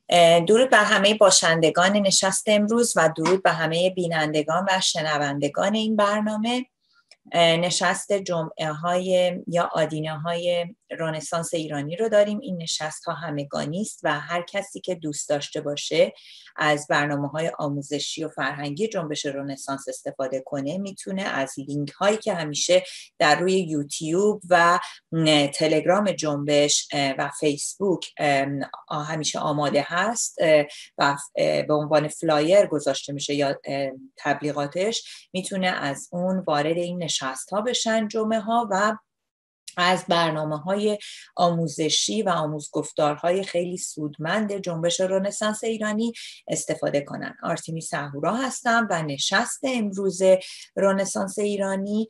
درود بر همه باشندگان نشست امروز و درود بر همه بینندگان و شنوندگان این برنامه. نشست جمعه های یا آدینه های رنسانس ایرانی رو داریم. این نشست ها همگانی است و هر کسی که دوست داشته باشه از برنامه های آموزشی و فرهنگی جنبش رنسانس استفاده کنه میتونه از لینک هایی که همیشه در روی یوتیوب و تلگرام جنبش و فیسبوک همیشه آماده هست و به عنوان فلایر گذاشته میشه یا تبلیغاتش، میتونه از اون وارد این نشست ها بشن جمعه ها و از برنامه‌های آموزشی و آموزگفتارهای خیلی سودمند جنبش رنسانس ایرانی استفاده کنن. آرتیمیس اهورا هستم و نشست امروز رنسانس ایرانی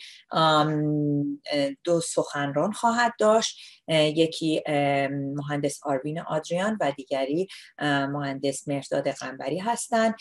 2 سخنران خواهد داشت. یکی مهندس آروین آدریان و دیگری مهندس مهرداد قنبری هستند.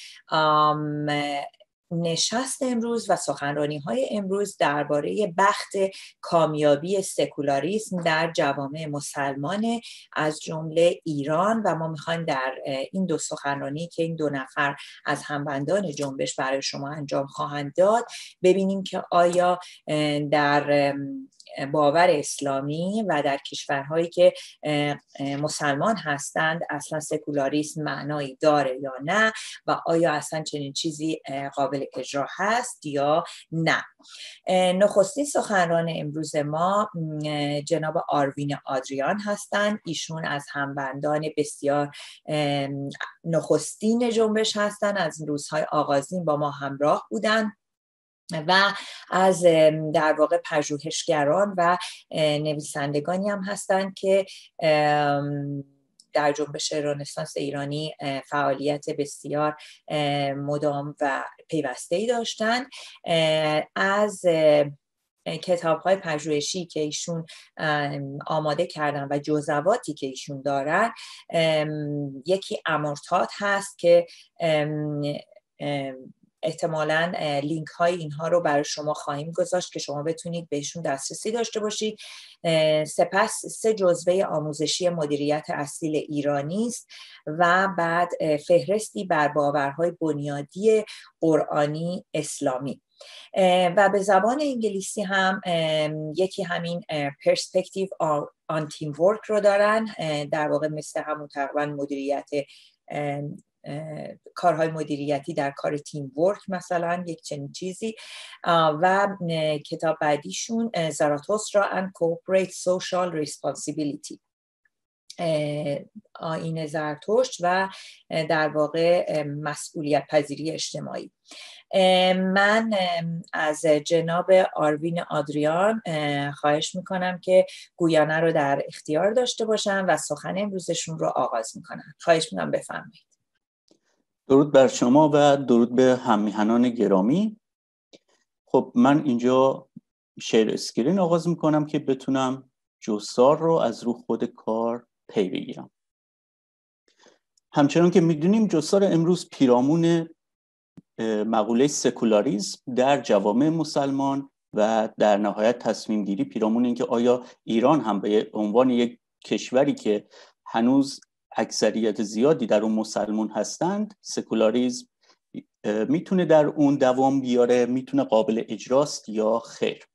نشست امروز و سخنرانی‌های امروز درباره بخت کامیابی سکولاریسم در جوامع مسلمان از جمله ایران و ما می‌خوایم در این 2 سخنرانی که این 2 نفر از همبندان جنبش برای شما انجام خواهند داد ببینیم که آیا در باور اسلامی و در کشورهایی که مسلمان هستند اصلا سکولاریسم معنایی داره یا نه و آیا اصلا چنین چیزی قابل اجرا هست یا نه. نخستین سخنران امروز ما جناب آروین آدریان هستند. ایشون از همبندان بسیار نخستین جنبش هستند، از روزهای آغازین با ما همراه بودند و از در واقع پژوهشگران و نویسندگانی هم هستند که در جنبش رنسانس ایرانی فعالیت بسیار مدام و پیوسته‌ای داشتند. از کتاب‌های پژوهشی که ایشون آماده کردن و جزواتی که ایشون دارن، یکی امورتات هست که احتمالاً لینک های اینها رو برای شما خواهیم گذاشت که شما بتونید بهشون دسترسی داشته باشید. سپس 3 جزوه آموزشی مدیریت اصیل ایرانی است و بعد فهرستی بر باورهای بنیادی قرآنی اسلامی و به زبان انگلیسی هم یکی همین پرسپکتیو آن تیم ورک رو دارن، در واقع مثل همون تقریبا مدیریت کارهای مدیریتی در کار تیم ورک مثلا، یک چنین چیزی. و کتاب بعدیشون زاراتوسترا and Corporate Social Responsibility، آیین زرتشت و در واقع مسئولیت پذیری اجتماعی. من از جناب آروین آدریان خواهش میکنم که گویانه رو در اختیار داشته باشن و سخن امروزشون رو آغاز میکنن. خواهش میکنم بفرمایید. درود بر شما و درود به هم‌میهنان گرامی. خب من اینجا شیر اسکرین آغاز میکنم که بتونم جستار رو از رو خود کار پی بگیرم. همچنان که میدونیم جستار امروز پیرامون مقوله سکولاریسم در جوامع مسلمان و در نهایت تصمیم گیری پیرامون اینکه آیا ایران هم به عنوان یک کشوری که هنوز اکثریت زیادی در اون مسلمان هستند، سکولاریسم میتونه در اون دوام بیاره، میتونه قابل اجراست یا خیر.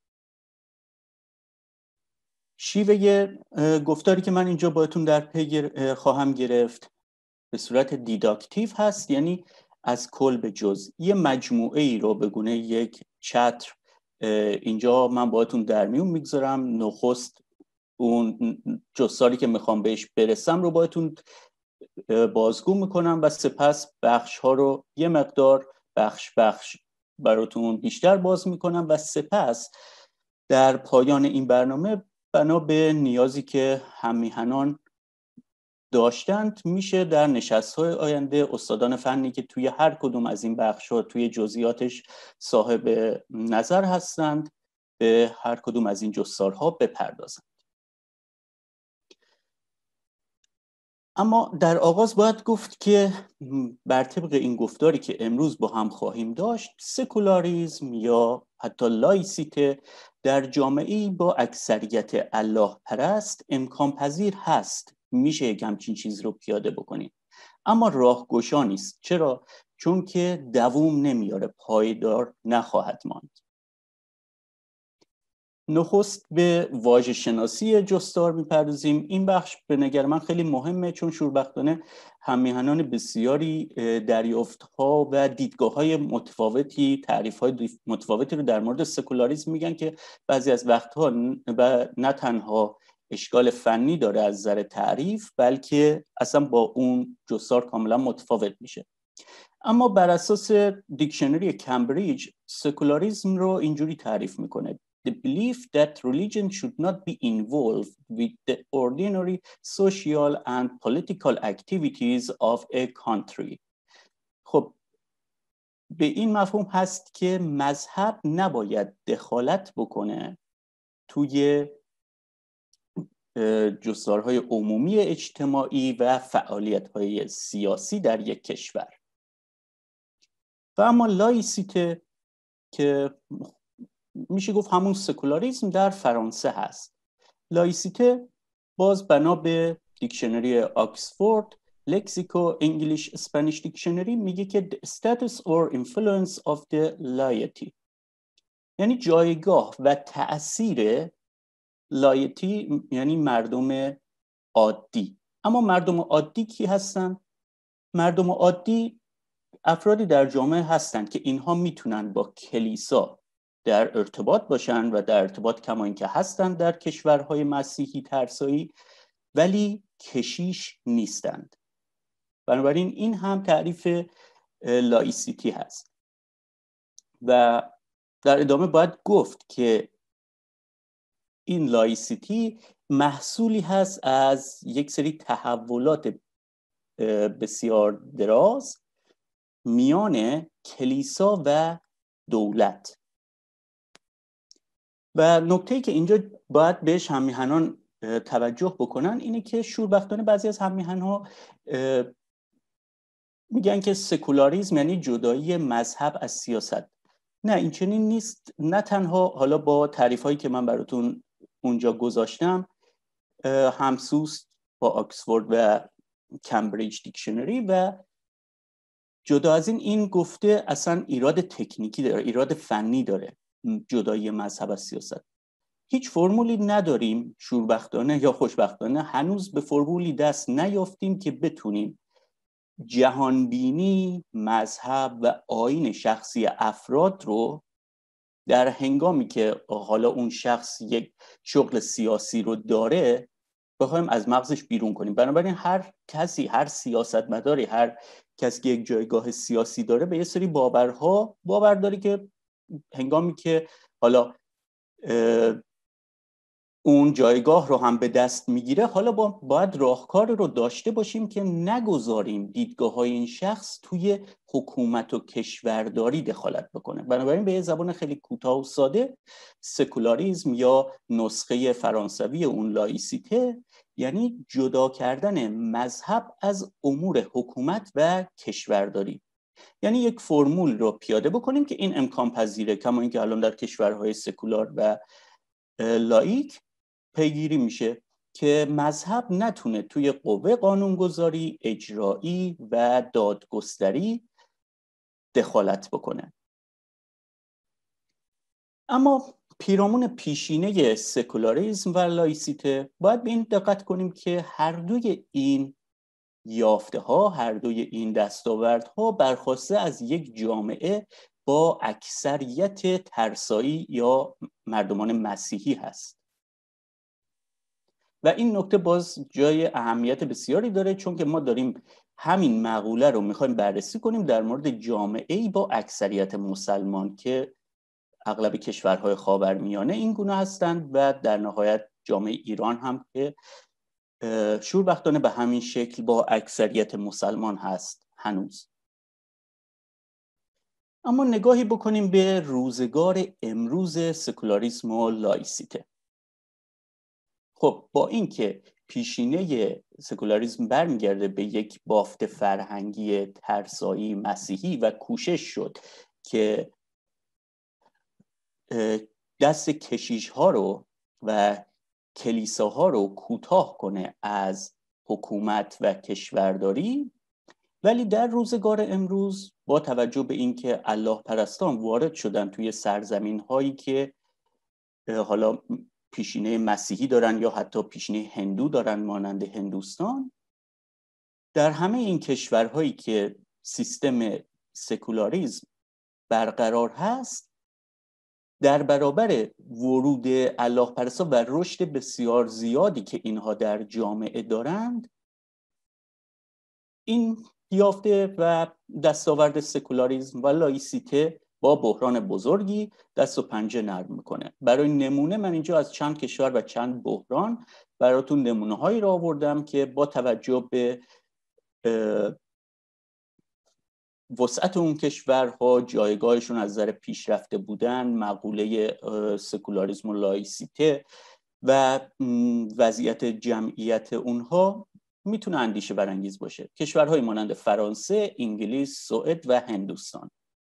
شیوه گفتاری که من اینجا باهاتون در پی خواهم گرفت به صورت دیداکتیو هست، یعنی از کل به جز. یه مجموعه ای رو به گونه یک چتر اینجا من باهاتون در میون میگذارم. نخست اون جستاری که میخوام بهش برسم رو باهاتون بازگو میکنم و سپس بخش ها رو یه مقدار بخش براتون بیشتر باز میکنم و سپس در پایان این برنامه بنا به نیازی که هم‌میهنان داشتند میشه در نشست‌های آینده استادان فنی که توی هر کدوم از این بخش‌ها توی جزئیاتش صاحب نظر هستند به هر کدوم از این جستارها بپردازند. اما در آغاز باید گفت که بر طبق این گفتاری که امروز با هم خواهیم داشت، سکولاریسم یا حتی لایسیته در جامعه‌ای با اکثریت الله پرست امکان پذیر هست. میشه یک همچین چیز رو پیاده بکنیم. اما راهگشا نیست. چرا؟ چون که دوام نمیاره، پایدار نخواهد ماند. نخست به واژه شناسی جستار میپردازیم. این بخش به نظر من خیلی مهمه، چون شوربختانه هم‌میهنان بسیاری دریافت‌ها و دیدگاه‌های متفاوتی، تعریف‌های متفاوتی رو در مورد سکولاریسم میگن که بعضی از وقتها نه تنها اشکال فنی داره از نظر تعریف، بلکه اصلا با اون جستار کاملا متفاوت میشه. اما بر اساس دیکشنری کمبریج سکولاریسم رو اینجوری تعریف میکنه: The belief that religion should not be involved with the ordinary social and political activities of a country. خب به این مفهوم هست که مذهب نباید دخالت بکنه توی جستارهای عمومی اجتماعی و فعالیت‌های سیاسی در یک کشور. و اما لایسیته که میشه گفت همون سکولاریسم در فرانسه هست. لایسیته باز بنا به دیکشنری آکسفورد لکسیکو انگلیش اسپانیش دیکشنری میگه که the status or influence of the laity، یعنی جایگاه و تأثیر لایتی، یعنی مردم عادی. اما مردم عادی کی هستن؟ مردم عادی افرادی در جامعه هستند که اینها میتونن با کلیسا در ارتباط باشن و در ارتباط کما اینکه هستند در کشورهای مسیحی ترسایی، ولی کشیش نیستند. بنابراین این هم تعریف لایسیتی هست. و در ادامه باید گفت که این لایسیتی محصولی هست از یک سری تحولات بسیار دراز میان کلیسا و دولت. و نکته‌ای که اینجا باید بهش هم‌میهنان توجه بکنن اینه که شوربختانه بعضی از هم‌میهن‌ها میگن که سکولاریسم یعنی جدایی مذهب از سیاست. نه، این چنین نیست. نه تنها حالا با تعریف‌هایی که من براتون اونجا گذاشتم همسوست با آکسفورد و کمبریج دیکشنری، و جدا از این گفته اصلا ایراد تکنیکی داره، ایراد فنی داره جدایی مذهب از سیاست. هیچ فرمولی نداریم، شوربختانه یا خوشبختانه هنوز به فرمولی دست نیافتیم که بتونیم جهانبینی، مذهب و آیین شخصی افراد رو در هنگامی که حالا اون شخص یک شغل سیاسی رو داره بخوایم از مغزش بیرون کنیم. بنابراین هر کسی، هر سیاستمداری، هر کسی که یک جایگاه سیاسی داره به یه سری باور داره که هنگامی که حالا اون جایگاه رو هم به دست میگیره، حالا باید راهکار رو داشته باشیم که نگذاریم دیدگاه‌های این شخص توی حکومت و کشورداری دخالت بکنه. بنابراین به یه زبان خیلی کوتاه و ساده، سکولاریسم یا نسخه فرانسوی اون لایسیته یعنی جدا کردن مذهب از امور حکومت و کشورداری. یعنی یک فرمول رو پیاده بکنیم که این امکان پذیره، کما اینکه الان در کشورهای سکولار و لایک پیگیری میشه که مذهب نتونه توی قوه قانونگذاری، اجرایی و دادگستری دخالت بکنه. اما پیرامون پیشینه سکولاریسم و لایسیته باید به این دقت کنیم که هر دوی این یافته ها، هر دوی این دستاوردها برخواسته از یک جامعه با اکثریت ترسایی یا مردمان مسیحی هست. و این نکته باز جای اهمیت بسیاری داره، چون که ما داریم همین مقوله رو میخوایم بررسی کنیم در مورد جامعه‌ای با اکثریت مسلمان که اغلب کشورهای خاورمیانه این گونه هستند و در نهایت جامعه ایران هم که شوربختانه به همین شکل با اکثریت مسلمان هست هنوز. اما نگاهی بکنیم به روزگار امروز سکولاریسم و لایسیته. خب با اینکه پیشینه سکولاریسم برمیگرده به یک بافت فرهنگی ترسایی مسیحی و کوشش شد که دست کشیش ها رو و کلیساها رو کوتاه کنه از حکومت و کشورداری، ولی در روزگار امروز با توجه به اینکه الله پرستان وارد شدن توی سرزمین هایی که حالا پیشینه مسیحی دارن یا حتی پیشینه هندو دارن مانند هندوستان، در همه این کشورهایی که سیستم سکولاریسم برقرار هست، در برابر ورود الله پرستا و رشد بسیار زیادی که اینها در جامعه دارند، این یافته و دستاورد سکولاریسم و لایسیته با بحران بزرگی دست و پنجه نرم میکنه. برای نمونه من اینجا از چند کشور و چند بحران براتون نمونه هایی را آوردم که با توجه به وسعت اون کشورها، جایگاهشون از نظر پیشرفته بودن، مقوله سکولاریسم و لایسیته و وضعیت جمعیت اونها میتونه اندیشه برانگیز باشه. کشورهای مانند فرانسه، انگلیس، سوئد و هندوستان.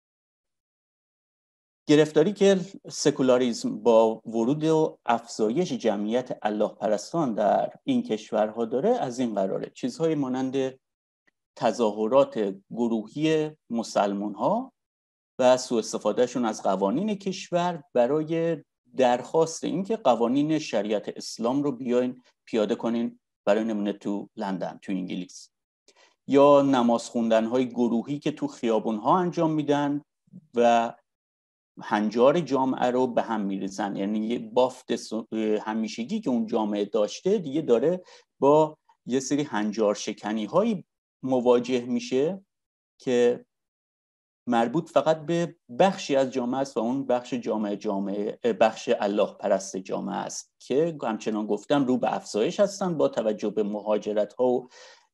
گرفتاری که سکولاریسم با ورود و افزایش جمعیت الله پرستان در این کشورها داره از این قراره: چیزهای مانند تظاهرات گروهی مسلمان ها و سوء استفادهشون از قوانین کشور برای درخواست اینکه قوانین شریعت اسلام رو بیاین پیاده کنین، برای نمونه تو لندن، تو انگلیس. یا نماز خوندن های گروهی که تو خیابون ها انجام میدن و هنجار جامعه رو به هم میریزن، یعنی یه بافت همیشگی که اون جامعه داشته دیگه داره با یه سری هنجار شکنی هایی مواجه میشه که مربوط فقط به بخشی از جامعه است و اون بخش بخش الله پرست جامعه است که همچنان گفتم رو به افزایش هستن با توجه به مهاجرت ها و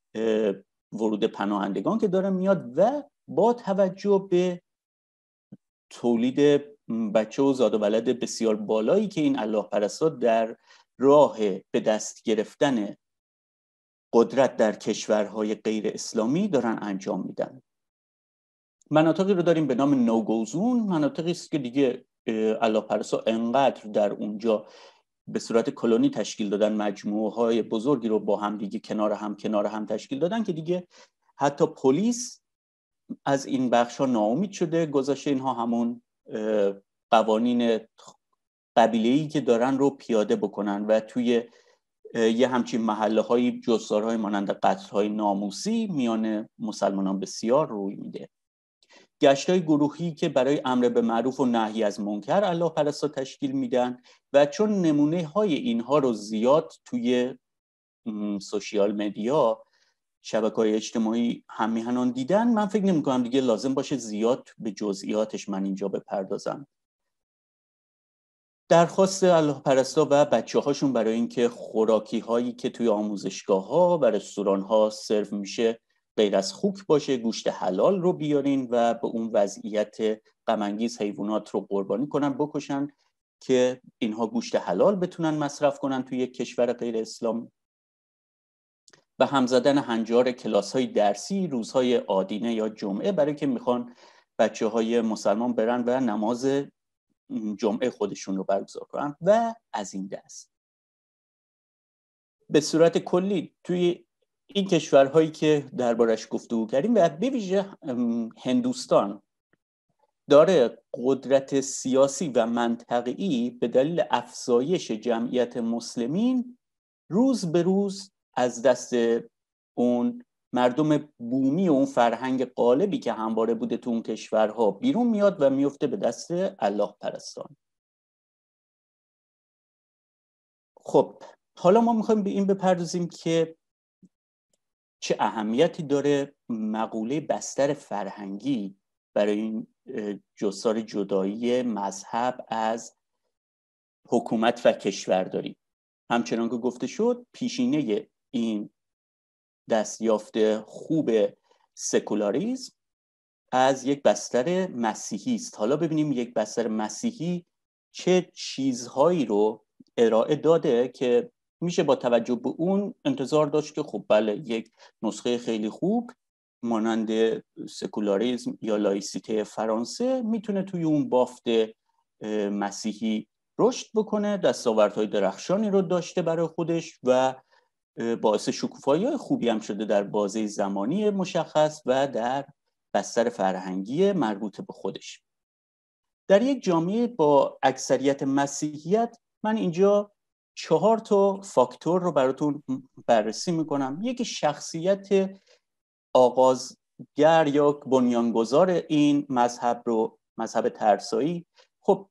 ورود پناهندگان که داره میاد و با توجه به تولید بچه و زاد و ولد بسیار بالایی که این الله پرستا در راه به دست گرفتن قدرت در کشورهای غیر اسلامی دارن انجام میدن. مناطقی رو داریم به نام نوگوزون، مناطقی است که دیگه الله پرستا انقدر در اونجا به صورت کلونی تشکیل دادن، مجموعه های بزرگی رو با هم دیگه کنار هم تشکیل دادن که دیگه حتی پلیس از این بخش ها ناامید شده، گذاشته اینها همون قوانین قبیله‌ای که دارن رو پیاده بکنن و توی یه همچین محله های جستارهای مانند قتل های ناموسی میان مسلمانان بسیار روی میده. گشت های گروهی که برای امر به معروف و نهی از منکر الله پرستا تشکیل میدن و چون نمونه های اینها رو زیاد توی سوشیال مدیا، شبکه‌های اجتماعی هم میهنان دیدن، من فکر نمی‌کنم دیگه لازم باشه زیاد به جزئیاتش من اینجا بپردازم. درخواست الله پرستا و بچه‌هاشون برای اینکه خوراکی هایی که توی آموزشگاه‌ها و رستوران‌ها سرو میشه غیر از خوک باشه، گوشت حلال رو بیارین و به اون وضعیت غم انگیز حیوانات رو قربانی کنن، بکشن که اینها گوشت حلال بتونن مصرف کنن توی یک کشور غیر اسلام. و هم زدن هنجار کلاس‌های درسی روزهای آدینه یا جمعه برای که میخوان بچه‌های مسلمان برن و نماز جمعه خودشون رو برگزار کنن و از این دست. به صورت کلی توی این کشورهایی که دربارش گفتگو کردیم و به ویژه هندوستان داره قدرت سیاسی و منطقه‌ای به دلیل افزایش جمعیت مسلمین روز به روز از دست اون مردم بومی و اون فرهنگ غالبی که همواره بوده تو اون کشورها بیرون میاد و میفته به دست الله پرستان. خب حالا ما میخوایم به این بپردازیم که چه اهمیتی داره مقوله بستر فرهنگی برای این جستار جدایی مذهب از حکومت و کشورداری. همچنان که گفته شد پیشینه این دستیافت خوب سکولاریسم از یک بستر مسیحی است. حالا ببینیم یک بستر مسیحی چه چیزهایی رو ارائه داده که میشه با توجه به اون انتظار داشت که خب بله یک نسخه خیلی خوب مانند سکولاریسم یا لایسیته فرانسه میتونه توی اون بافت مسیحی رشد بکنه، دستاوردهای درخشانی رو داشته برای خودش و باعث شکوفایی خوبی هم شده در بازه زمانی مشخص و در بستر فرهنگی مربوط به خودش. در یک جامعه با اکثریت مسیحیت من اینجا 4 تا فاکتور رو براتون بررسی میکنم. یکی شخصیت آغازگر یا بنیانگذار این مذهب رو، مذهب ترسایی. خب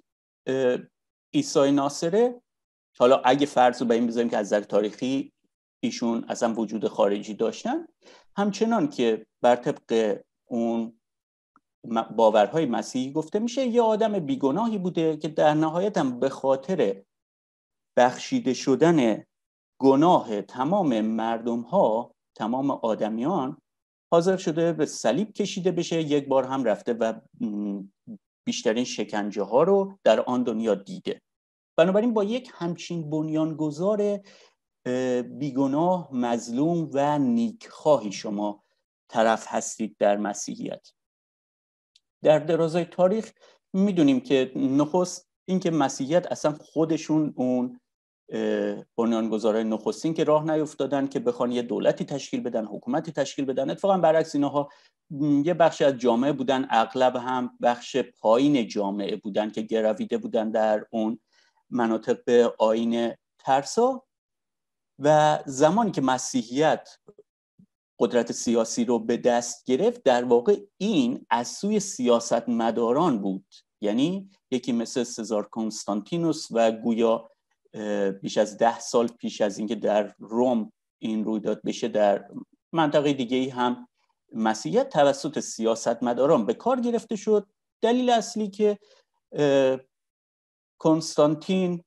عیسی ناصره، حالا اگه فرض رو به این بذاریم که از نظر تاریخی ایشون اصلا وجود خارجی داشتن، همچنان که بر طبق اون باورهای مسیحی گفته میشه یه آدم بیگناهی بوده که در نهایت هم به خاطر بخشیده شدن گناه تمام مردم ها، تمام آدمیان، حاضر شده به صلیب کشیده بشه. یک بار هم رفته و بیشترین شکنجه ها رو در آن دنیا دیده. بنابراین با یک همچین بنیانگذار بیگناه، مظلوم و نیکخواهی شما طرف هستید در مسیحیت. در درازای تاریخ میدونیم که نخست اینکه مسیحیت اصلا خودشون اون بنیانگذارای نخستین که راه نیفتادن که بخوان یه دولتی تشکیل بدن، حکومتی تشکیل بدن. اتفاقا برعکس اینها یه بخش از جامعه بودن، اغلب هم بخش پایین جامعه بودن که گرویده بودن در اون مناطق به آیین ترسا. و زمانی که مسیحیت قدرت سیاسی رو به دست گرفت، در واقع این از سوی سیاستمداران بود. یعنی یکی مثل سزار کنستانتینوس و گویا بیش از 10 سال پیش از اینکه در روم این رویداد بشه، در منطقه دیگه‌ای هم مسیحیت توسط سیاستمداران به کار گرفته شد. دلیل اصلی که کنستانتین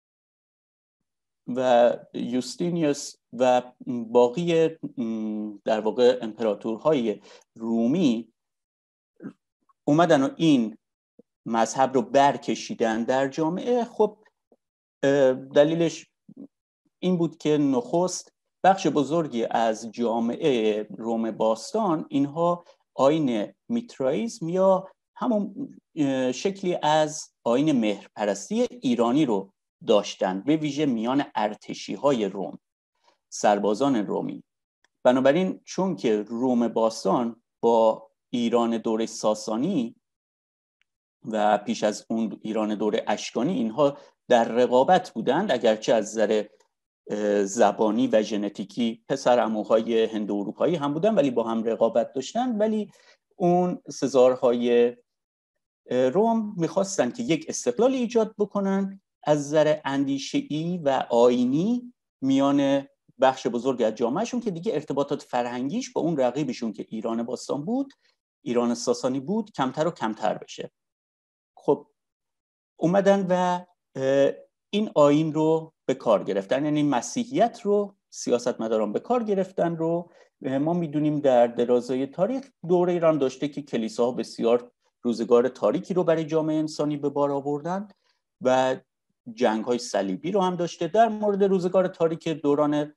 و یوستینیوس و باقی در واقع امپراتورهای رومی اومدن و این مذهب رو برکشیدن در جامعه، خب دلیلش این بود که نخست بخش بزرگی از جامعه روم باستان اینها آیین میترائیسم یا همون شکلی از آیین مهرپرستی ایرانی رو داشتند، به ویژه میان ارتشی‌های روم، سربازان رومی. بنابراین چون که روم باستان با ایران دوره ساسانی و پیش از اون ایران دوره اشکانی اینها در رقابت بودند، اگرچه از نظر زبانی و ژنتیکی پسر عموهای هند اروپایی هم بودن ولی با هم رقابت داشتن، ولی اون سزارهای روم میخواستن که یک استقلال ایجاد بکنن از نظر اندیشه‌ای و آیینی میان بخش بزرگ از جامعهشون که دیگه ارتباطات فرهنگیش با اون رقیبشون که ایران باستان بود، ایران ساسانی بود، کمتر و کمتر بشه. خب اومدن و این آیین رو به کار گرفتن، یعنی مسیحیت رو سیاستمداران به کار گرفتن رو ما میدونیم در درازای تاریخ دوره ایران داشته که کلیساها بسیار روزگار تاریکی رو برای جامعه انسانی به بار آوردن و جنگ‌های صلیبی رو هم داشته. در مورد روزگار تاریک دوران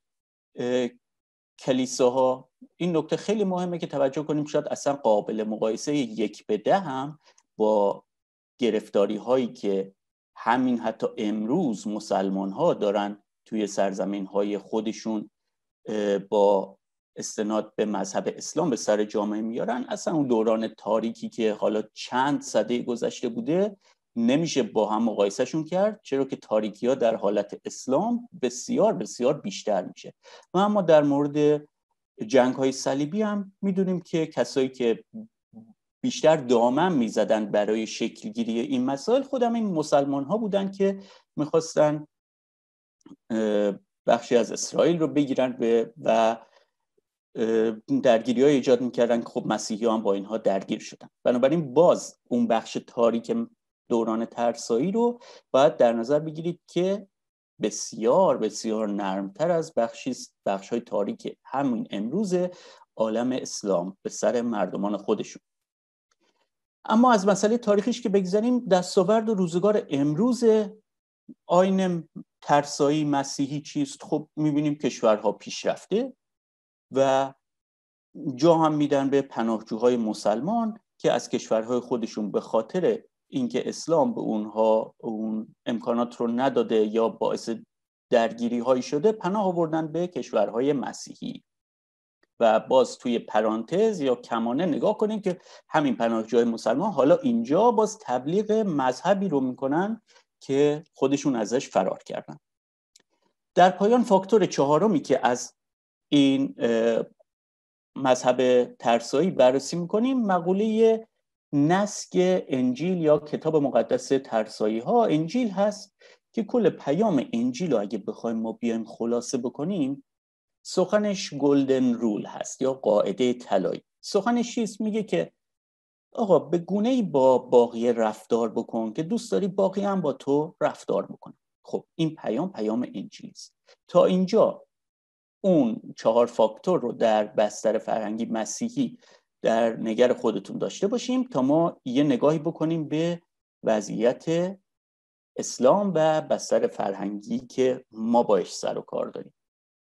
کلیساها این نکته خیلی مهمه که توجه کنیم، شاید اصلا قابل مقایسه 1 به 10 هم با گرفتاری هایی که همین حتی امروز مسلمان ها دارن توی سرزمین های خودشون با استناد به مذهب اسلام به سر جامعه میارن، اصلا اون دوران تاریکی که حالا چند سده گذشته بوده نمیشه با هم مقایسهشون کرد، چرا که تاریکی ها در حالت اسلام بسیار بسیار بیشتر میشه. و اما در مورد جنگ های صلیبی هم میدونیم که کسایی که بیشتر دامن میزدن برای شکلگیری این مسائل خودم این مسلمان ها بودن که میخواستن بخشی از اسرائیل رو بگیرن و درگیری های ایجاد میکردن که خب مسیحی ها هم با اینها درگیر شدن. بنابراین باز اون بخش تاریک دوران ترسایی رو باید در نظر بگیرید که بسیار بسیار نرمتر از بخش های تاریک همین امروز عالم اسلام به سر مردمان خودشون. اما از مسئله تاریخیش که بگذاریم، دستاورد و روزگار امروز آیین ترسایی مسیحی چیست؟ خب میبینیم کشورها پیشرفته و جا هم میدن به پناهجوهای مسلمان که از کشورهای خودشون به خاطر اینکه اسلام به اونها اون امکانات رو نداده یا باعث درگیری هایی شده پناه آوردن به کشورهای مسیحی. و باز توی پرانتز یا کمانه نگاه کنید که همین پناهجوهای مسلمان حالا اینجا باز تبلیغ مذهبی رو میکنن که خودشون ازش فرار کردن. در پایان فاکتور چهارمی که از این مذهب ترسایی بررسی میکنیم مقوله نسک انجیل یا کتاب مقدس ترسایی ها. انجیل هست که کل پیام انجیل رو اگه بخوایم ما بیایم خلاصه بکنیم، سخنش گلدن رول هست یا قاعده طلایی. سخنش چیست؟ میگه که آقا به گونه‌ای با باقی رفتار بکن که دوست داری باقی هم با تو رفتار بکنن. خب این پیام انجیل است. تا اینجا اون 4 فاکتور رو در بستر فرهنگی مسیحی در نگر خودتون داشته باشیم تا ما یه نگاهی بکنیم به وضعیت اسلام و بستر فرهنگی که ما باش سر و کار داریم.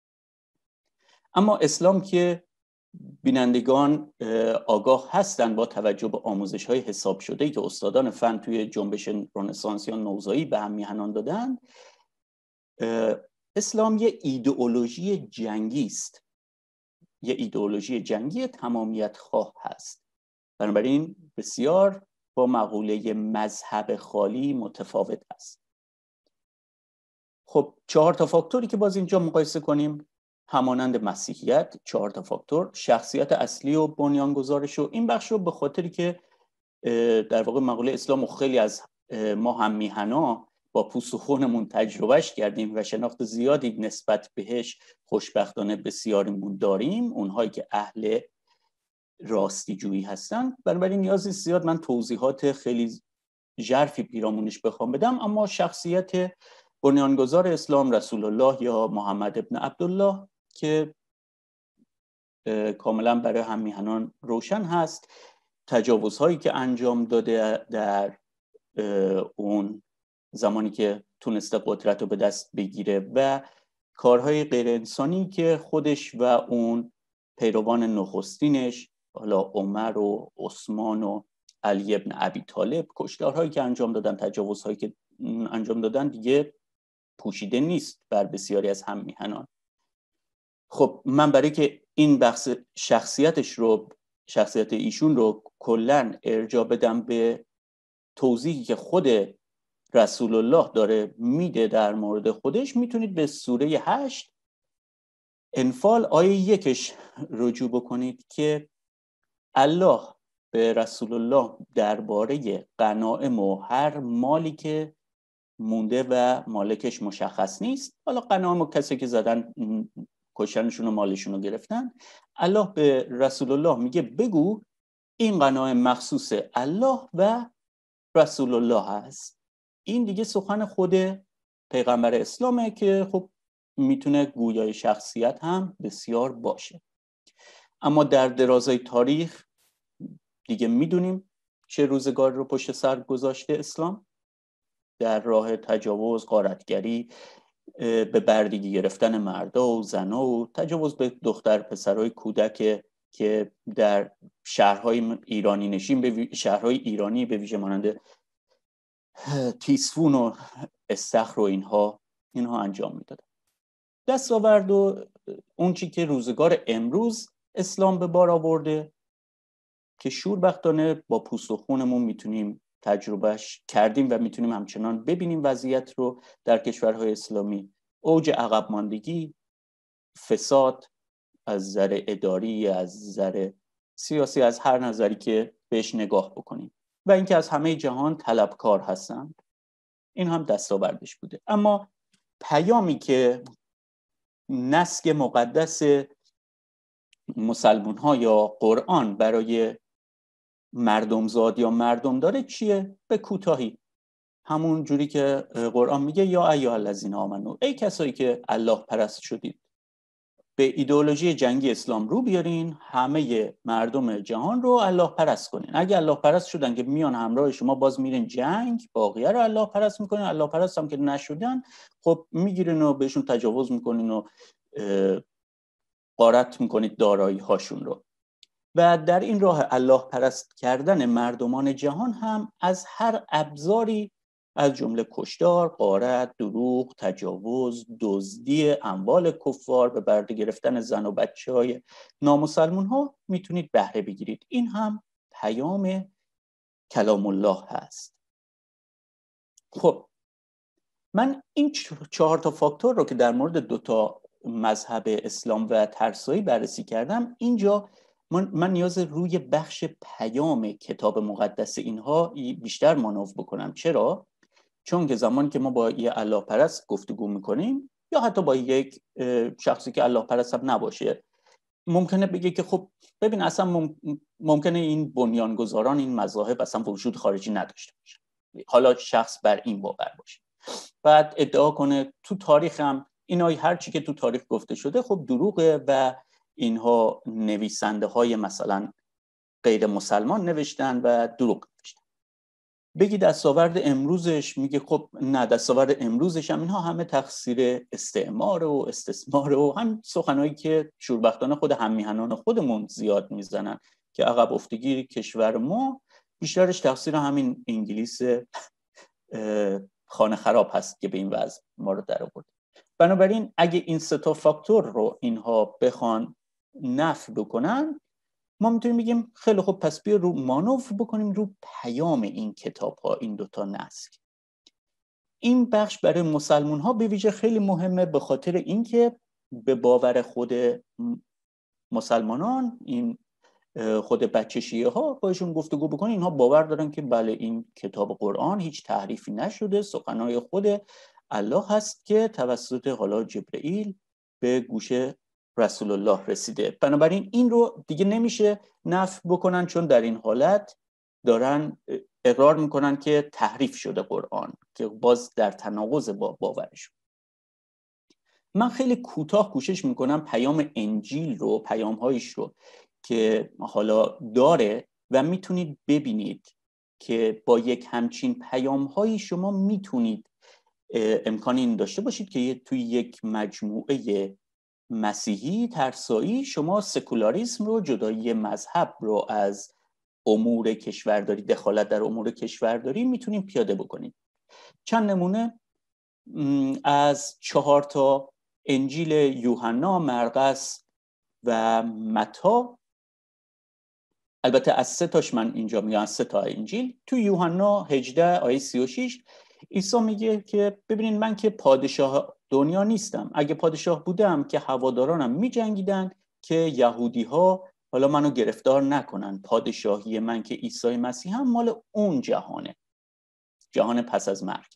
اما اسلام که بینندگان آگاه هستند با توجه به آموزش‌های حساب شده‌ای که استادان فن توی جنبش رنسانس یا نوزایی به هم میهنان دادن، اسلام یه ایدئولوژی جنگی است، یه ایدئولوژی جنگی تمامیت خواه هست. بنابراین بسیار با مقوله مذهب خالی متفاوت است. خب 4 تا فاکتوری که باز اینجا مقایسه کنیم همانند مسیحیت، 4 تا فاکتور، شخصیت اصلی و بنیانگذارش و این بخش رو به خاطری که در واقع مقوله اسلام و خیلی از ما هم میهنا با پوست و خونمون تجربهش کردیم و شناخت زیادی نسبت بهش خوشبختانه بسیاریمون داریم، اونهایی که اهل راستی جویی هستن. بنابراین نیازی زیاد من توضیحات خیلی ژرفی پیرامونش بخوام بدم، اما شخصیت بنیانگذار اسلام رسول الله یا محمد ابن عبدالله که کاملا برای هم میهنان روشن هست، تجاوزهایی که انجام داده در اون زمانی که تونسته قدرت رو به دست بگیره و کارهای غیر انسانی که خودش و اون پیروان نخستینش، حالا عمر و عثمان و علی ابن ابی طالب، کشتارهایی که انجام دادن، تجاوزهایی که انجام دادن دیگه پوشیده نیست بر بسیاری از هم میهنان. خب من برای که این بخش شخصیت ایشون رو کلن ارجاع بدم به توضیحی که خود رسول الله داره میده در مورد خودش، میتونید به سوره 8 انفال آیه 1 رجوع بکنید که الله به رسول الله درباره غنایم و هر مالی که مونده و مالکش مشخص نیست، حالا غنایم و کسی که زدن کشتنشون و مالشون رو گرفتن، الله به رسول الله میگه بگو این غنایم مخصوص الله و رسول الله هست. این دیگه سخن خود پیغمبر اسلامه که خب میتونه گویای شخصیت هم بسیار باشه. اما در درازای تاریخ دیگه میدونیم چه روزگار رو پشت سر گذاشته اسلام در راه تجاوز، غارتگری، به بردگی گرفتن مردا و زنا و تجاوز به دختر پسرای کودک که در شهرهای ایرانی نشین، شهرهای ایرانی به ویژه مانند تیسفون و استخر و اینها انجام میدادن. دستاورد و اون چی که روزگار امروز اسلام به بار آورده که شوربختانه با پوست و خونمون میتونیم تجربهش کردیم و میتونیم همچنان ببینیم وضعیت رو در کشورهای اسلامی، اوج عقب ماندگی، فساد از نظر اداری، از نظر سیاسی، از هر نظری که بهش نگاه بکنیم و اینکه از همه جهان طلبکار هستند، این هم دستاوردش بوده. اما پیامی که نسک مقدس مسلمان ها یا قرآن برای مردمزاد یا مردم داره چیه؟ به کوتاهی همون جوری که قرآن میگه یا ایها الذین آمنو، ای کسایی که الله پرست شدید، به ایدئولوژی جنگی اسلام رو بیارین، همه مردم جهان رو الله پرست کنین. اگه الله پرست شدن که میان همراه شما باز میرین جنگ، باقیه رو الله پرست میکنین. الله پرست هم که نشدن، خب میگیرین و بهشون تجاوز میکنین و غارت میکنید دارایی هاشون رو. و در این راه الله پرست کردن مردمان جهان هم از هر ابزاری از جمله کشتار، غارت، دروغ، تجاوز، دزدی اموال کفار، به برده گرفتن زن و بچه‌های نامسلمون ها میتونید بهره بگیرید. این هم پیام کلام الله هست. خب من این 4 تا فاکتور رو که در مورد 2 تا مذهب اسلام و ترسایی بررسی کردم، اینجا من نیاز روی بخش پیام کتاب مقدس اینها بیشتر مانور بکنم. چرا؟ چون که زمانی که ما با یه الله پرست گفتگو میکنیم یا حتی با یک شخصی که الله پرست هم نباشه، ممکنه بگه که خب ببین اصلا ممکنه این بنیانگذاران این مذاهب اصلا وجود خارجی نداشته باشه، حالا شخص بر این باور باشه، بعد ادعا کنه تو تاریخ هم اینایی هر چی که تو تاریخ گفته شده خب دروغه و اینها نویسنده های مثلا غیر مسلمان نوشتن و دروغ نوشتن. بگی دستاورد امروزش، میگه خب نه، دستاورد امروزش هم اینها همه تقصیر استعمار و استثمار و هم سخنایی که شوربختانه خود هممیهنان خودمون زیاد میزنن که عقب افتگی کشور ما بیشترش تقصیر همین انگلیس خانه خراب هست که به این وضع ما رو در آورد. بنابراین اگه این 3 تا فاکتور رو اینها بخوان نفی بکنن، ما میتونیم بگیم خیلی خوب پس بیا رو مانور بکنیم رو پیام این کتاب ها، این 2 تا نسک. این بخش برای مسلمون ها به ویژه خیلی مهمه، به خاطر اینکه به باور خود مسلمانان، این خود بچه شیعه ها باشون گفتگو بکنن، اینها باور دارن که بله این کتاب قرآن هیچ تحریفی نشده، سخنهای خود الله هست که توسط حالا جبرئیل به گوش رسول الله رسیده. بنابراین این رو دیگه نمیشه نفی بکنن، چون در این حالت دارن اقرار میکنن که تحریف شده قرآن، که باز در تناقض با باورشون. من خیلی کوتاه کوشش میکنم پیام انجیل رو، پیامهایش رو که حالا داره و میتونید ببینید که با یک همچین پیامهایی شما میتونید امکان این داشته باشید که توی یک مجموعه مسیحی ترسایی شما سکولاریسم رو، جدایی مذهب رو از امور کشورداری، دخالت در امور کشورداری میتونید پیاده بکنید. چند نمونه از 4 تا انجیل یوحنا، مرقس و متی، البته از 3 تاش من اینجا میگم، از 3 تا انجیل. تو یوحنا 18 آیه 36 عیسی میگه که ببینید من که پادشاه دنیا نیستم، اگه پادشاه بودم که هوادارانم میجنگیدن که یهودی ها حالا منو گرفتار نکنن. پادشاهی من که عیسی مسیح هم مال اون جهانه، جهان پس از مرگ.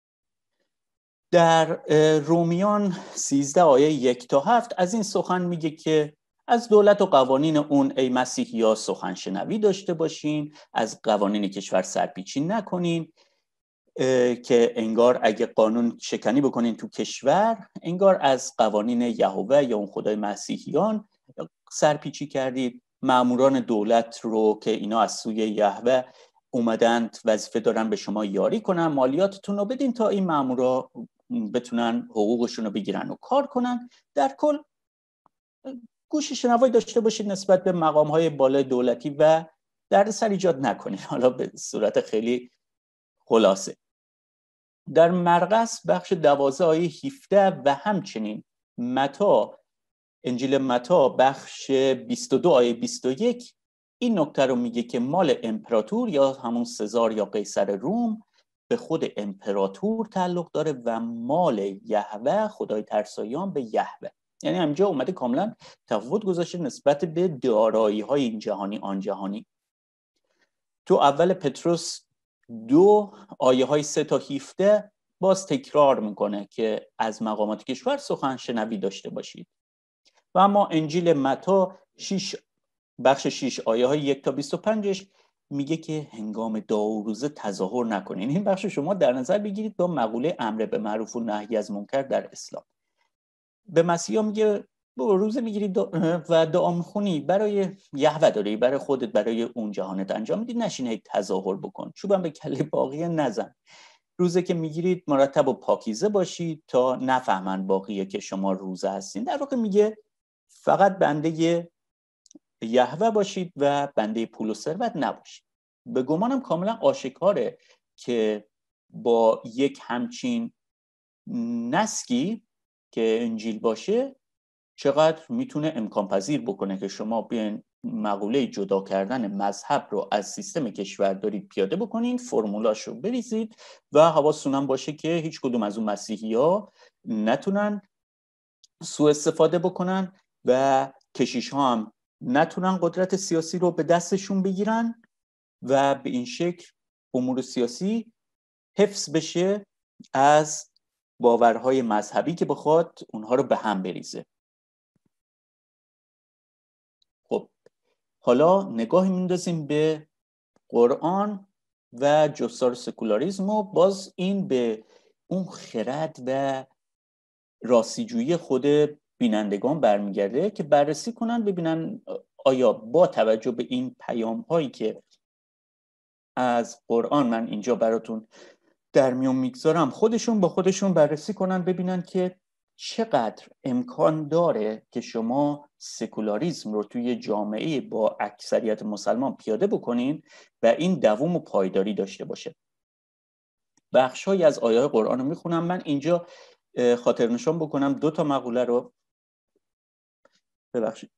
در رومیان 13 آیه 1 تا 7 از این سخن میگه که از دولت و قوانین اون ای مسیحی‌ها سخن شنوی داشته باشین، از قوانین کشور سرپیچی نکنین، که انگار اگه قانون شکنی بکنین تو کشور، انگار از قوانین یهوه یا اون خدای مسیحیان سرپیچی کردید. ماموران دولت رو که اینا از سوی یهوه اومدند وظیفه دارن به شما یاری کنن، مالیاتتون رو بدین تا این مامورا بتونن حقوقشون رو بگیرن و کار کنن. در کل گوش شنوایی داشته باشید نسبت به مقام‌های بالای دولتی و دردسر ایجاد نکنید، حالا به صورت خیلی خلاصه. در مرقس بخش 12 آیه 17 و همچنین متی، انجیل متی بخش 22 آیه 21 این نکته رو میگه که مال امپراتور یا همون سزار یا قیصر روم به خود امپراتور تعلق داره و مال یهوه خدای ترسایان به یهوه. یعنی همینجا اومده کاملا تفاوت گذاشته نسبت به دارایی های این جهانی آن جهانی. تو اول پتروس 2 آیه های 3 تا 17 باز تکرار میکنه که از مقامات کشور سخن شنوی داشته باشید. و اما انجیل متی بخش 6 آیه های 1 تا 25 میگه که هنگام دعا و روزه تظاهر نکنین. این بخش شما در نظر بگیرید با مقوله امر به معروف و نهی از منکر در اسلام. به مسیحا میگه روزه میگیرید و دعا میخونی، برای یهوه داری، برای خودت، برای اون جهانت انجام میدید، نشین تظاهر بکن، چوبم به کله باقیه نزن. روزه که میگیرید مرتب و پاکیزه باشید تا نفهمن باقیه که شما روزه هستین. در واقع میگه فقط بنده یهوه باشید و بنده پول و ثروت نباشید. به گمانم کاملا آشکاره که با یک همچین نسکی که انجیل باشه چقدر میتونه امکان پذیر بکنه که شما بیاین مقوله جدا کردن مذهب رو از سیستم کشورداری پیاده بکنین، فرمولاشو بریزید و حواستون هم باشه که هیچ کدوم از اون مسیحی‌ها نتونن سوء استفاده بکنن و کشیش‌ها هم نتونن قدرت سیاسی رو به دستشون بگیرن و به این شکل امور سیاسی حفظ بشه از باورهای مذهبی که بخواد اونها رو به هم بریزه. خب حالا نگاهی میندازیم به قرآن و جستار سکولاریسم و باز این به اون خرد و راستیجویی خود بینندگان برمیگرده که بررسی کنن ببینن آیا با توجه به این پیام هایی که از قرآن من اینجا براتون در میون میگذارم خودشون با خودشون بررسی کنن ببینن که چقدر امکان داره که شما سکولاریسم رو توی جامعه با اکثریت مسلمان پیاده بکنین و این دوام و پایداری داشته باشه. بخش‌هایی از آیات قرآن رو میخونم. من اینجا خاطر نشان بکنم 2 مقوله رو. ببخشید.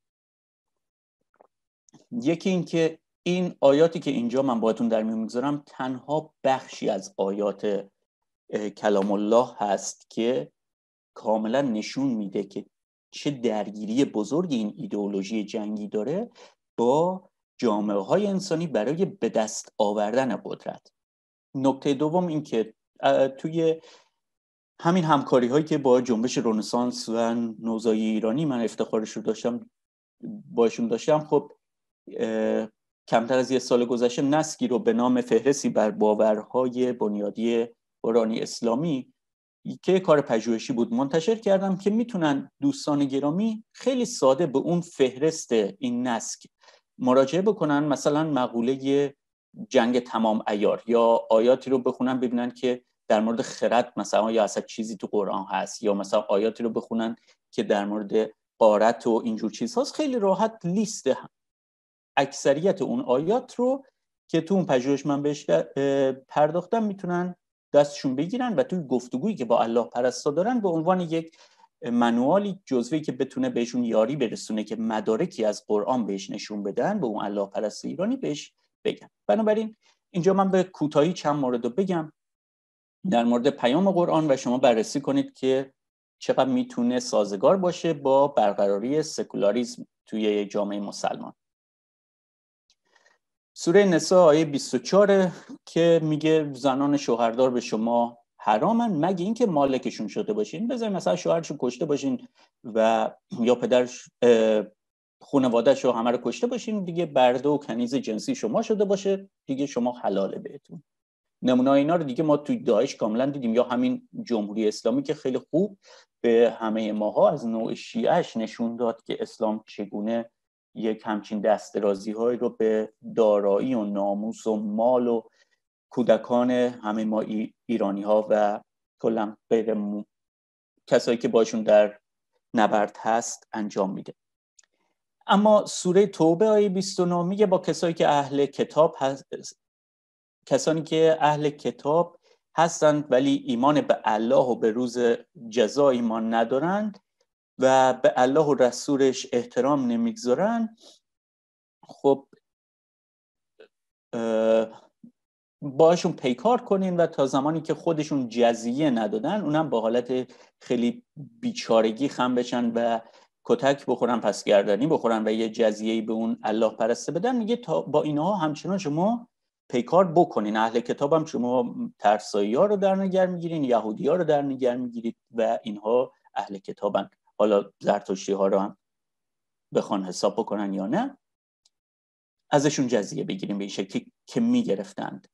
یکی این که این آیاتی که اینجا من باهاتون در میون میگذارم تنها بخشی از آیات کلام الله هست که کاملا نشون میده که چه درگیری بزرگی این ایدئولوژی جنگی داره با جامعه های انسانی برای به دست آوردن قدرت. نکته دوم این که توی همین همکاری هایی که با جنبش رنسانس و نوزایی ایرانی من افتخارش رو داشتم باشون داشتم، خب کمتر از 1 سال گذشته نسکی رو به نام فهرستی بر باورهای بنیادی قرآنی اسلامی که کار پژوهشی بود منتشر کردم که میتونن دوستان گرامی خیلی ساده به اون فهرست این نسک مراجعه بکنن. مثلا مقوله جنگ تمام عیار یا آیاتی رو بخونن ببینن که در مورد خرد مثلا یا اصلا چیزی تو قرآن هست، یا مثلا آیاتی رو بخونن که در مورد غارت و اینجور چیزهاست. خیلی راحت لیست اکثریت اون آیات رو که تو اون پژوهش من بهش پرداختم میتونن دستشون بگیرن و توی گفتگویی که با الله پرستا دارن به عنوان یک منوالی جزوه‌ای که بتونه بهشون یاری برسونه که مدارکی از قرآن بهش نشون بدن به اون الله پرست ایرانی بهش بگن. بنابراین اینجا من به کوتاهی چند مورد رو بگم در مورد پیام قرآن و شما بررسی کنید که چقدر میتونه سازگار باشه با برقراری سکولاریسم توی جامعه مسلمان. سوره نساء آیه 24 که میگه زنان شوهردار به شما حرامن مگه اینکه مالکشون شده باشین. بذارین مثلا شوهرشو کشته باشین و یا پدرش خانواده‌اش رو همه رو کشته باشین، دیگه برده و کنیز جنسی شما شده باشه، دیگه شما حلاله بهتون. نمونه اینا رو دیگه ما توی داعش کاملا دیدیم، یا همین جمهوری اسلامی که خیلی خوب به همه ماها از نوع شیعه‌اش نشون داد که اسلام چگونه یک همچین دسترازی هایی رو به دارایی و ناموس و مال و کودکان همه ما ایرانی ها و کلا غیر کسایی که باشون در نبرد هست انجام میده. اما سوره توبه آیه 29 میگه با کسانی که اهل کتاب کسانی که اهل کتاب هستند ولی ایمان به الله و به روز جزا ایمان ندارند و به الله و رسولش احترام نمیگذارن، خب باشون پیکار کنین و تا زمانی که خودشون جزیه ندادن اونم با حالت خیلی بیچارگی خم بشن و کتک بخورن پس گردنی بخورن و یه جزیه‌ای به اون الله پرسته بدن. میگه تا با اینها همچنان شما پیکار بکنین. اهل کتاب هم شما ترسایی ها رو در نظر میگیرین، یهودی ها رو در نظر میگیرید و اینها اهل کتابن. حالا زرتشتی ها رو هم بخوان حساب بکنن یا نه، ازشون جزیه بگیریم به این شکلی که میگرفتند.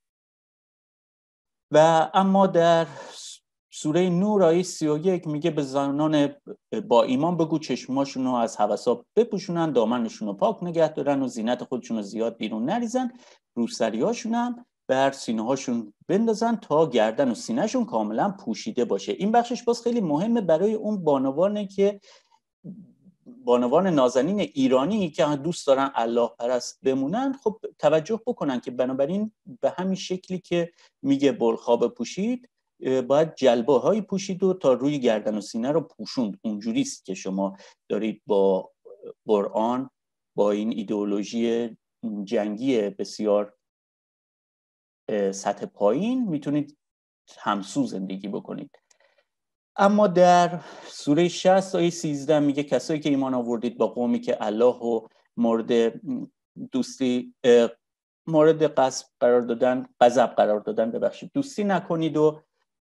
و اما در سوره نور آیه 31 میگه به زنان با ایمان بگو چشماشون رو از هوسا بپوشونن، دامنشون رو پاک نگه دارن و زینت خودشون رو زیاد بیرون نریزن، روسریاشون هم بر سینه هاشون بندازن تا گردن و سینهشون کاملا پوشیده باشه. این بخشش باز خیلی مهمه برای اون بانوانه که بانوان نازنین ایرانی که دوست دارن الله پرست بمونن، خب توجه بکنن که بنابراین به همین شکلی که میگه بلخاب پوشید باید جلبه هایی پوشید و تا روی گردن و سینه رو پوشوند. اونجوریست که شما دارید با قرآن، با این ایدئولوژی جنگی بسیار سطح پایین میتونید همسو زندگی بکنید. اما در سوره 60 آیه 13 میگه کسایی که ایمان آوردید با قومی که الله و مورد دوستی مورد غضب قرار دادن ببخشید دوستی نکنید. و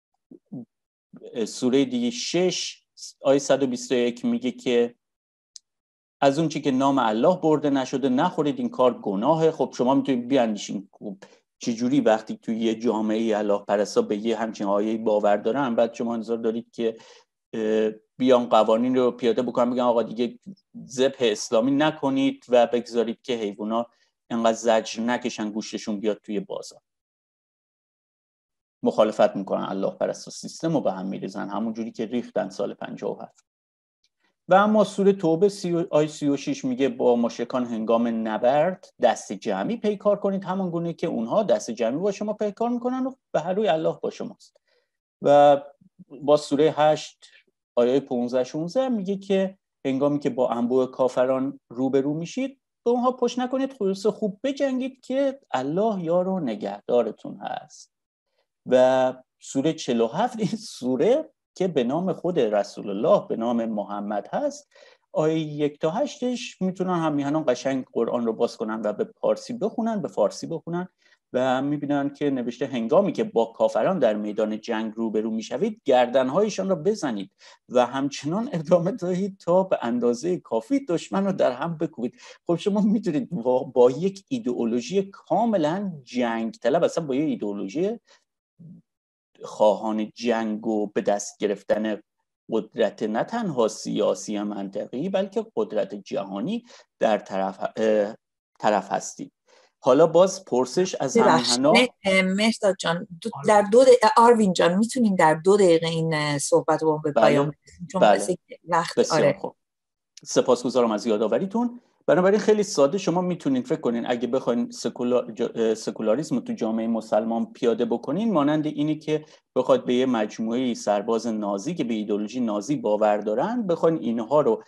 سوره دیگه 6 آیه 121 میگه که از اون چی که نام الله برده نشده نخورید، این کار گناهه. خب شما میتونید بیاندیشین چجوری وقتی توی یه جامعه الله پرستا به یه همچین آیه‌ای باور دارن، بعد شما انتظار دارید که بیان قوانین رو پیاده بکنن، بگن آقا دیگه ذبح اسلامی نکنید و بگذارید که حیوونا انقدر زجر نکشن گوشتشون بیاد توی بازار. مخالفت میکنن الله پرستا، سیستم رو به هم میریزن همون جوری که ریختن سال 57. و اما سوره توبه آیه 36 میگه با مشرکان هنگام نبرد دست جمعی پیکار کنید، همون گونه که اونها دست جمعی با شما پیکار میکنن و به هر روی الله با شماست. و با سوره 8 آیه 15-16 میگه که هنگامی که با انبوه کافران روبرو میشید به اونها پشت نکنید، خلاص خوب بجنگید که الله یار و نگهدارتون هست. و سوره 47 این سوره که به نام خود رسول الله به نام محمد هست، آیه 1 تا 8 میتونن هم میهنان قشنگ قرآن رو باز کنن و به فارسی بخونن و میبینن که نوشته هنگامی که با کافران در میدان جنگ روبرو میشوید گردنهایشان را بزنید و همچنان ادامه دهید تا به اندازه کافی دشمن رو در هم بکوبید. خب شما میتونید با یک ایدئولوژی کاملا جنگ طلب، اصلا با یک ایدئولوژی خواهان جنگ و به دست گرفتن قدرت نه تنها سیاسی منطقی بلکه قدرت جهانی در طرف هستید. حالا باز پرسش از همیهنا مهرداد جان آروین جان میتونیم در 2 دقیقه این صحبت رو به پایان برسیم چون وقت خوب. سپاسگزارم از یادآوریتون. بنابراین خیلی ساده شما میتونین فکر کنین اگه بخواین سکولاریسم رو تو جامعه مسلمان پیاده بکنین، مانند اینی که بخواد به یه مجموعه سرباز نازی که به ایدئولوژی نازی باور دارن بخواین اینها رو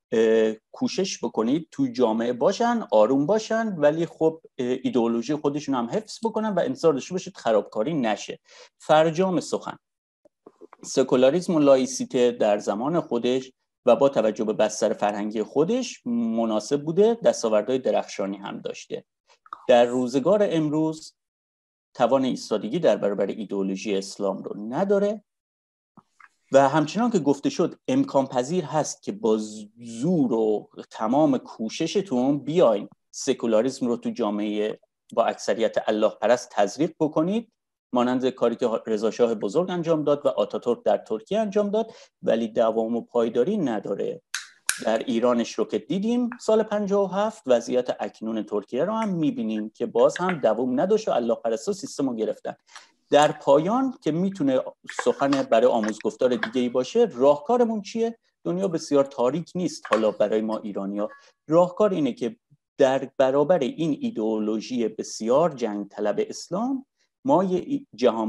کوشش بکنید تو جامعه باشن، آروم باشن، ولی خب ایدئولوژی خودشون هم حفظ بکنن و انتظار داشته باشید خرابکاری نشه. فرجام سخن، سکولاریسم و لایسیته در زمان خودش و با توجه به بستر فرهنگی خودش مناسب بوده، دستاوردهای درخشانی هم داشته. در روزگار امروز توان ایستادگی در برابر ایدئولوژی اسلام رو نداره و همچنان که گفته شد امکان پذیر هست که با زور و تمام کوششتون بیاین سکولاریسم رو تو جامعه با اکثریت الله پرست تزریق بکنید، مانند کاری که رضا شاه بزرگ انجام داد و آتاتورک در ترکیه انجام داد، ولی دوام و پایداری نداره. در ایرانش رو که دیدیم سال 57، وضعیت اکنون ترکیه رو هم میبینیم که باز هم دوام نداشت و الله پرستا سیستم رو گرفتن. در پایان که میتونه سخن برای آموزگفتار دیگه‌ای باشه، راهکارمون چیه؟ دنیا بسیار تاریک نیست حالا برای ما ایرانی‌ها. راهکار اینه که در برابر این ایدئولوژی بسیار جنگ طلب اسلام ما یه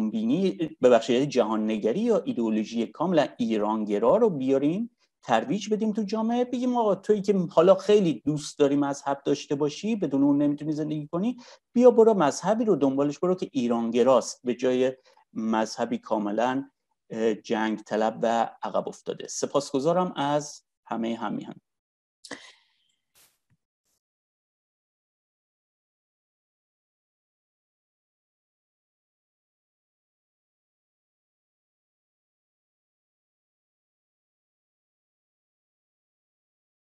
جهان نگری یا ایدئولوژی کاملا ایرانگرا رو بیاریم، ترویج بدیم تو جامعه، بگیم آقا تویی که حالا خیلی دوست داری مذهب داشته باشی بدون اون نمیتونی زندگی کنی، بیا برو مذهبی رو دنبالش برو که ایرانگراست به جای مذهبی کاملا جنگ طلب و عقب افتاده. سپاسگزارم از همه همیهن.